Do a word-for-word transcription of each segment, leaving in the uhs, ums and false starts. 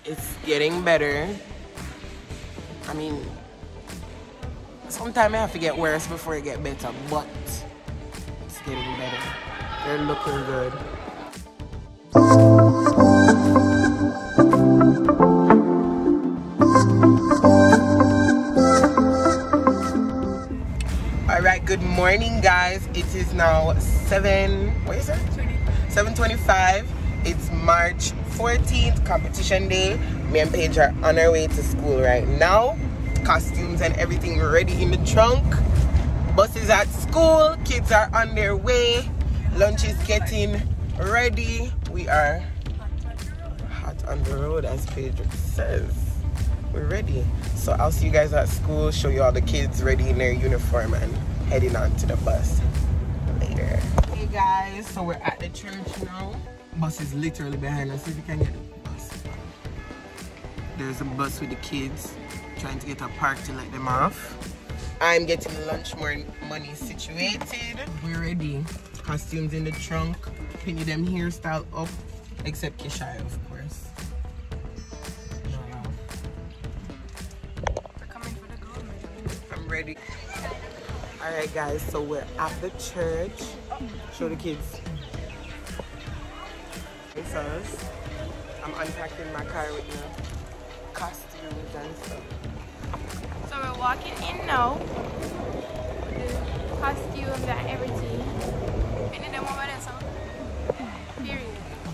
It's getting better. I mean, sometimes I have to get worse before it get better, but it's getting better. They're looking good. Alright, good morning guys. It is now seven, what is it? seven twenty-five. It's March fourteenth, competition day. Me and Paige are on our way to school right now. Costumes and everything ready in the trunk. Bus is at school. Kids are on their way. Lunch is getting ready. We are hot on the road, as Paige says. We're ready. So I'll see you guys at school, show you all the kids ready in their uniform and heading on to the bus later. Hey guys, so we're at the church now. Bus is literally behind us. If you can get the bus. There's a bus with the kids trying to get a park to let them off. I'm getting lunch money situated. We're ready. Costumes in the trunk. Pinning them hairstyle up, except Kishai, of course. We're coming for the government. I'm ready. Alright guys, so we're at the church. Show the kids. It's us. I'm unpacking my car with the costumes and stuff. So we're walking in now. The costumes and everything. And then over there, so period.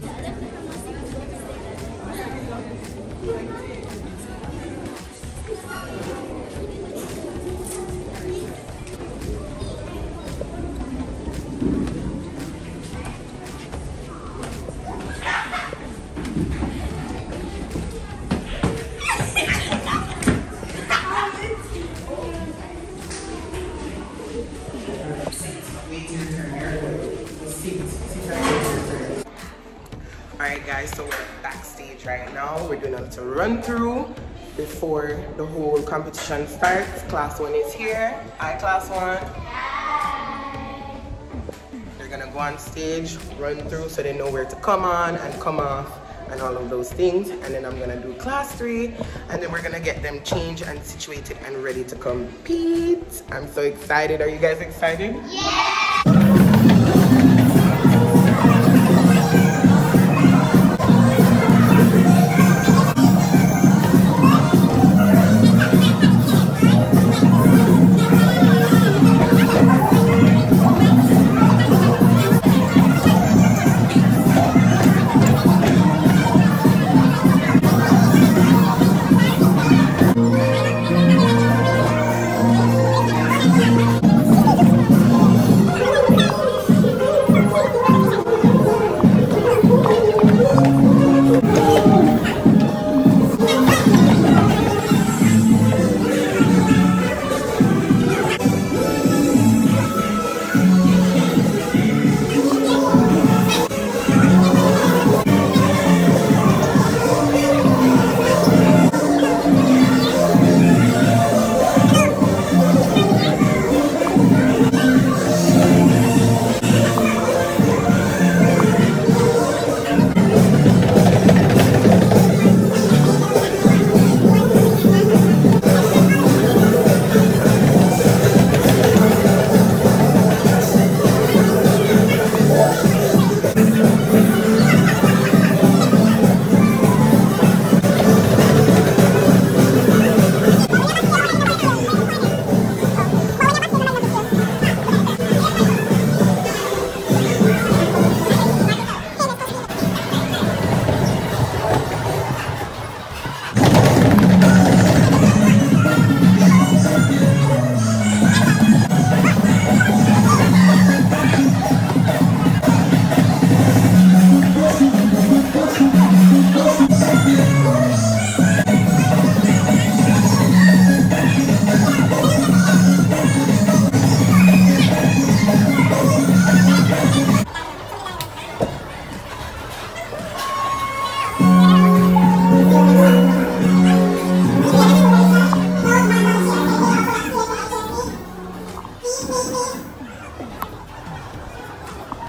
Alright guys, so we're backstage right now. We're doing a little run through before the whole competition starts. Class one is here. Hi class one. They're gonna go on stage, run through so they know where to come on and come off and all of those things. And then I'm gonna do class three and then we're gonna get them changed and situated and ready to compete. I'm so excited. Are you guys excited? Yeah!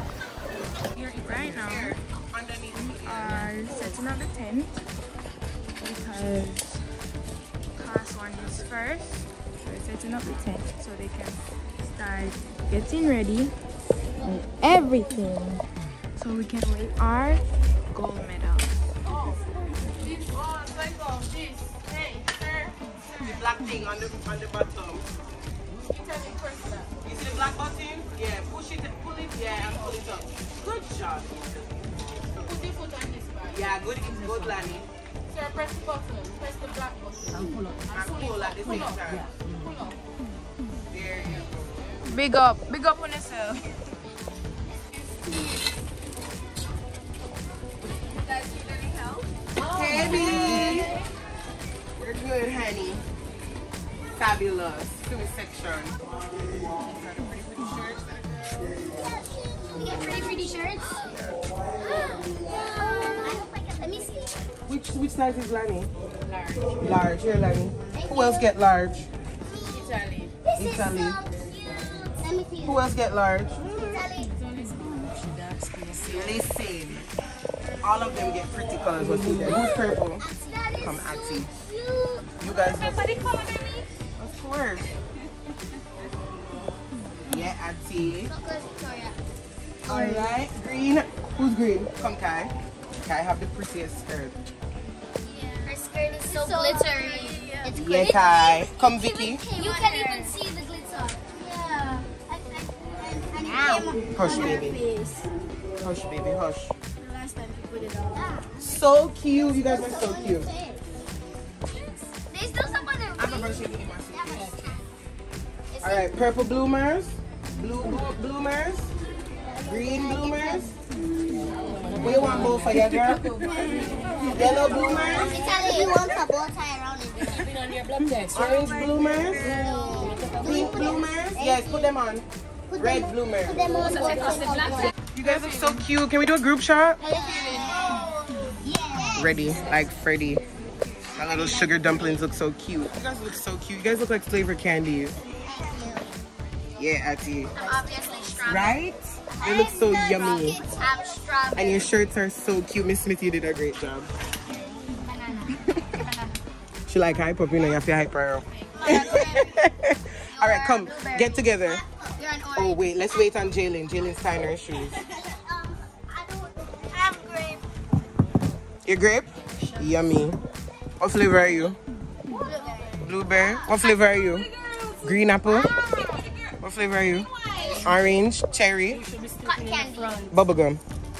Right now, we are setting up the tent. because class one is first. So we're setting up the tent so they can start getting ready and everything. So we can win our gold medal. Oh, this, oh, like oh, this. Hey, sir. The black thing on the on the bottom. You see the black button? Yeah, push it, pull it, yeah, and pull it up. Good job. Put the foot on this part. Yeah, good, good, Lani. Sir, press the button. Press the black button. And pull up. And pull at the same time. Pull up. There you go. Big up, big up on yourself. Guys, need any help? Hey, baby. We're good, honey. Fabulous. Sumi section. We get pretty pretty shirts. Let me see. Which which size is Lani? Large. Large, here, Lani. Who else get large? Italy. This Italy. is so cute. Let me see. Who else get large? Italy. Listen. All of them get pretty colors. What's in there? Who's purple? That is Come, so Auntie. cute. You guys look. Somebody color me. Of course. Yeah, Auntie. Focus, Victoria. Alright. Green. Who's green? Come, Kai. Kai have the prettiest skirt. Her skirt is so, glittery. It's Yeah, glittery. Kai. Come, Vicky. You can even see the glitter. Yeah. And, and, and, and it came Hush, on her baby. face. Hush, baby, hush. The last time you put it on. So cute. You guys are so cute. They still some on their I'm face. about to shake it in my suitcase. It's All right, purple bloomers, blue blo- bloomers, green bloomers. We want both for your girl. Yellow bloomers, Italy, you want a bow tie around it. orange bloomers, pink bloomers. Yes, put them on. Put Red them, bloomer. put them on both. You guys look so cute. Can we do a group shot? Yeah. Ready, like Freddy. My little sugar dumplings look so cute. You guys look so cute. You guys look like flavor candies. Yeah, Auntie. I'm obviously strong. Right? They look so yummy. I'm strong. And your shirts are so cute. Miss Smith, you did a great job. She like hype up, you know, you have to hype her up. All right, come, get together. You're an Oh, orange. wait, let's wait on Jalen. Jalen's tying her shoes. Um, I don't have grape. Your grape? Yummy. What flavor are you? Blueberry. What flavor are you? Green apple. What flavor are you? Orange, cherry, Cotton candy. bubblegum.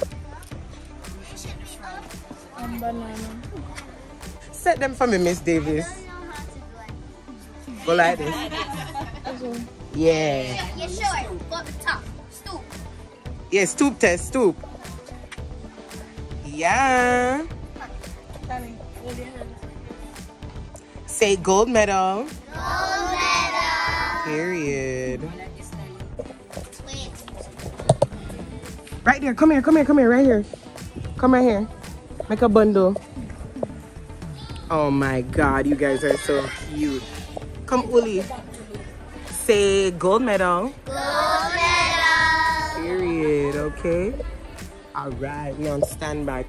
And banana. Set them for me, Miss Davis. I don't know how to do it. Go like this. Yeah. Yeah, sure. Go up the top. Stoop. Yeah, stoop test, stoop. Yeah. Say gold medal. Gold medal. Period. Wait. Right there. Come here, come here, come here, right here. Come right here. Make a bundle. Oh my God, you guys are so cute. Come, Uli. Say gold medal. Gold medal. Period, okay? All right, we on standby.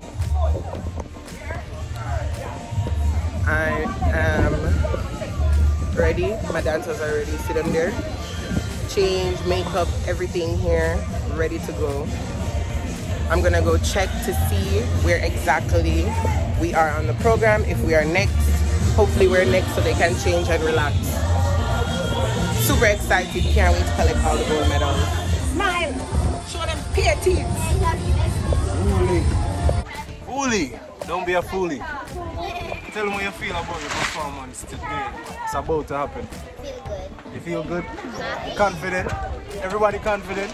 I am ready. My dancers are ready. See them there? Change, makeup, everything here, ready to go. I'm gonna go check to see where exactly we are on the program. If we are next, hopefully we're next so they can change and relax. Super excited, can't wait to collect all the gold medals. Smile, show them pear teeth. Foolie, don't be a foolie. Tell them what you feel about your performance today. It's about to happen. Feel good. You feel good? Confident? Everybody confident?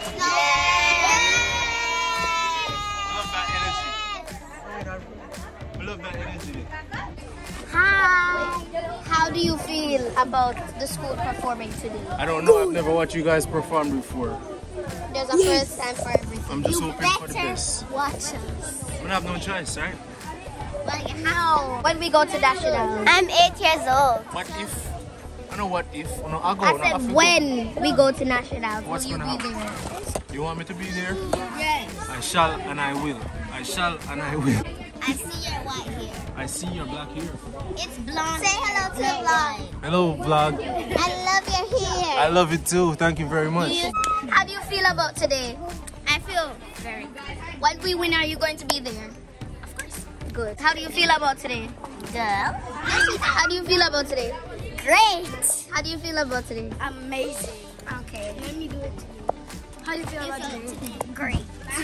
I love that energy. Hi. How do you feel about the school performing today? I don't know, I've never watched you guys perform before. There's a first time for everything. I'm just you hoping for the better best. watch us. We don't have no choice, right? Like how? When we go to Dash It Out. I'm eight years old. What if? I know what if. Oh, no, I'll go. I no, have said to when we go to Dash It Out. What's Will you gonna be happen? there? You want me to be there? Yes. I shall and I will. I shall and I will. I see your white hair. I see your black hair. It's blonde. Say hello to the vlog. Hello, vlog. I love your hair. I love it too. Thank you very much. How do you feel about today? I feel very good. When we win, are you going to be there? Of course. Good. How do you feel about today? Good. How do you feel about today? Great. How do you feel about today? Amazing. Okay. Let me do it to you. How do you feel about today? Great.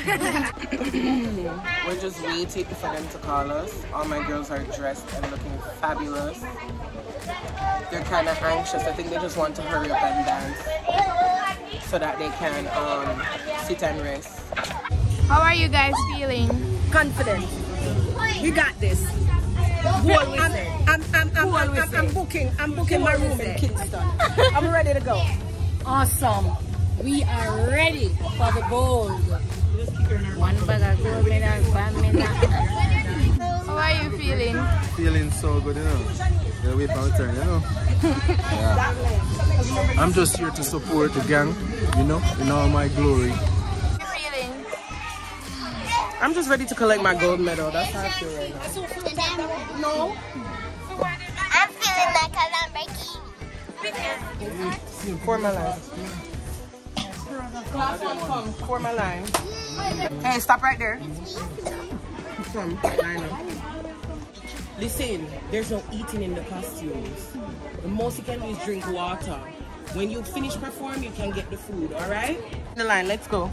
We're just waiting for them to call us. All my girls are dressed and looking fabulous. They're kind of anxious. I think they just want to hurry up and dance so that they can um, sit and rest. How are you guys feeling? Confident. We got this. I'm, I'm, I'm, I'm, I'm, I'm, I'm booking. I'm booking my room in Kingston. I'm ready to go. Awesome. We are ready for the gold. One bag of gold medal, one medal. How are you feeling? Feeling so good, you know. Yeah, wait for my turn, you know. Yeah. I'm just here to support the gang, you know, in all my glory. How are you feeling? I'm just ready to collect my gold medal. That's how I feel right now. No. I'm feeling like a Lamborghini. For my life. Last one come. For my line. Hey, stop right there. Come, line up. Listen, there's no eating in the costumes. The most you can do is drink water. When you finish perform, you can get the food, alright? The line, let's go.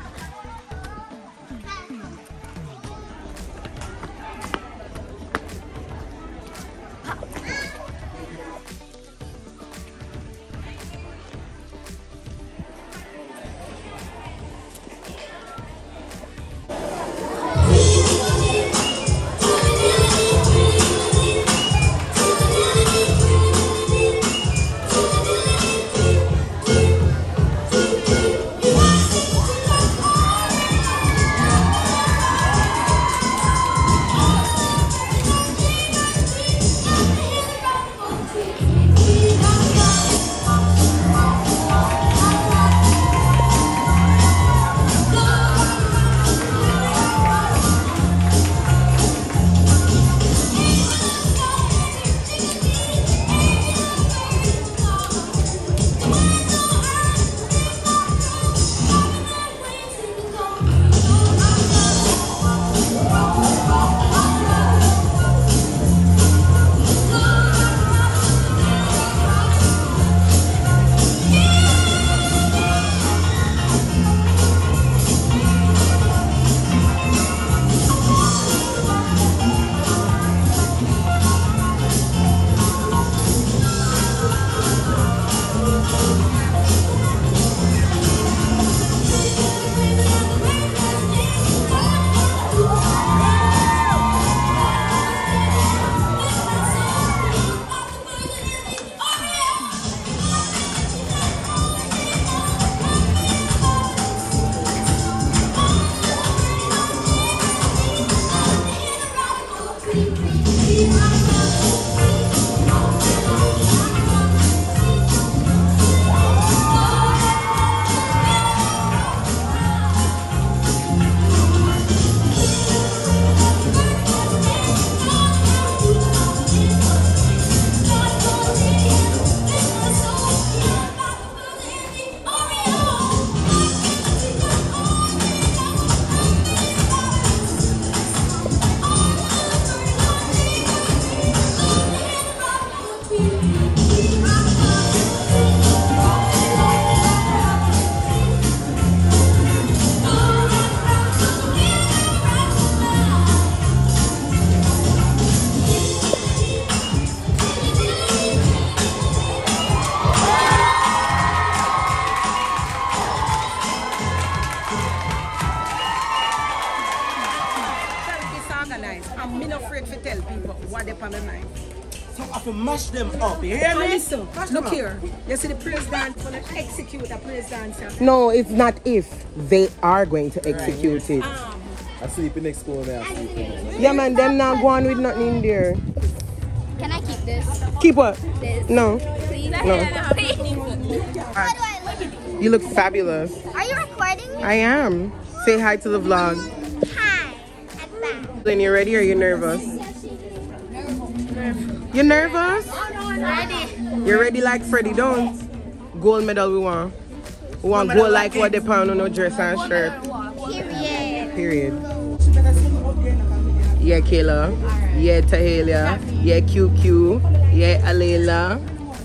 I'm not afraid to tell people what they're on the mind. So I have to mash them up, you hear me? Listen, look here. You see the praise dance, going to execute a praise dance. No, it's not if. They are going to execute it. Um, I sleep in next corner, I sleep in. Yeah, man, them not going with nothing in there. Can I keep this? Keep what? This. No. Please? No. How do I look? You look fabulous. Are you recording me? I am. Say hi to the vlog. Hi. I'm back. When you're ready, are you nervous? You nervous? Ready. You ready like Freddie, don't? Gold medal we want. We want gold like what they pound on no dress and shirt. Period. Period. Yeah, Kayla. Yeah, Tahelia. Yeah, Q Q. Yeah, Alayla.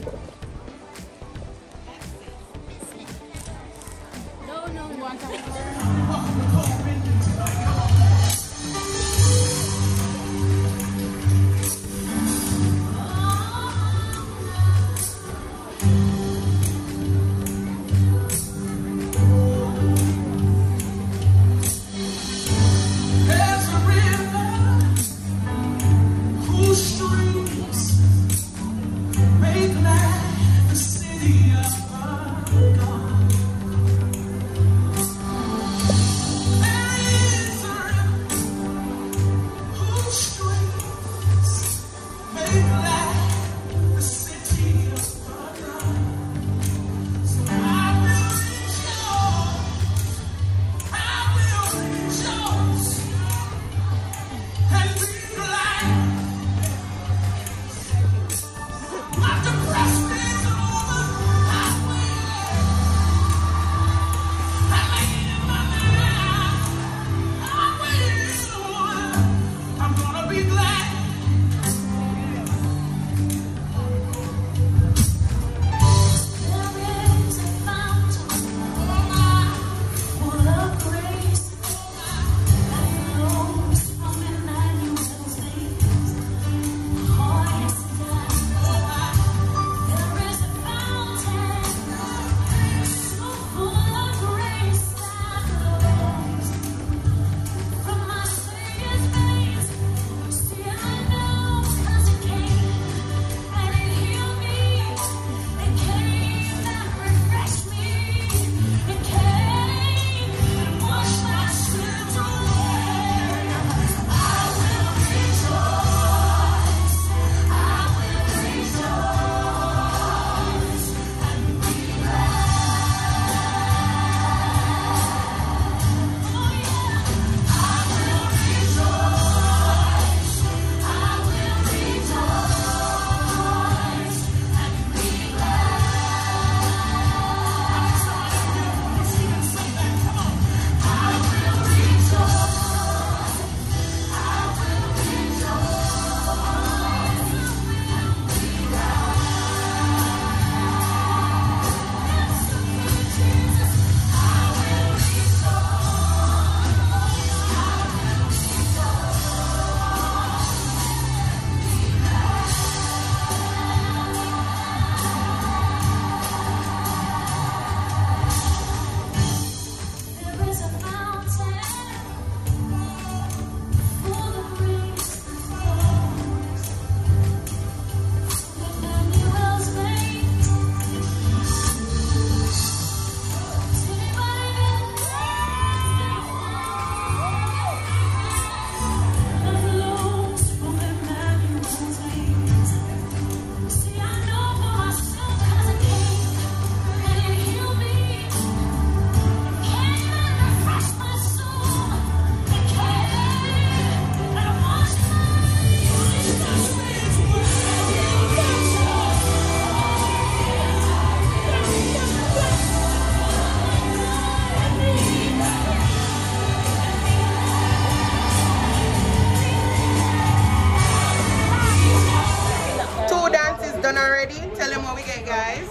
Done already? Tell them what we get, guys.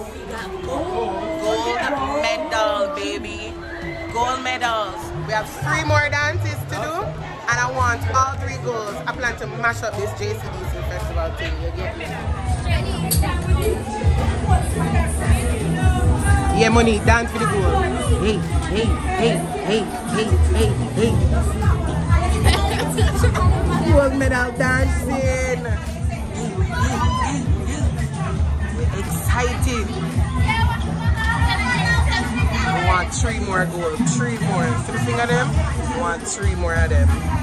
Gold medal, baby. Gold medals. We have three more dances to do, and I want all three goals. I plan to mash up this J C D C festival thing. You get me? Yeah, money. Dance for the goal. Hey, hey, hey, hey, hey, hey, hey. Gold medal dancing. Excited. I want three more gold. Three more. See the thing of them? I want three more of them.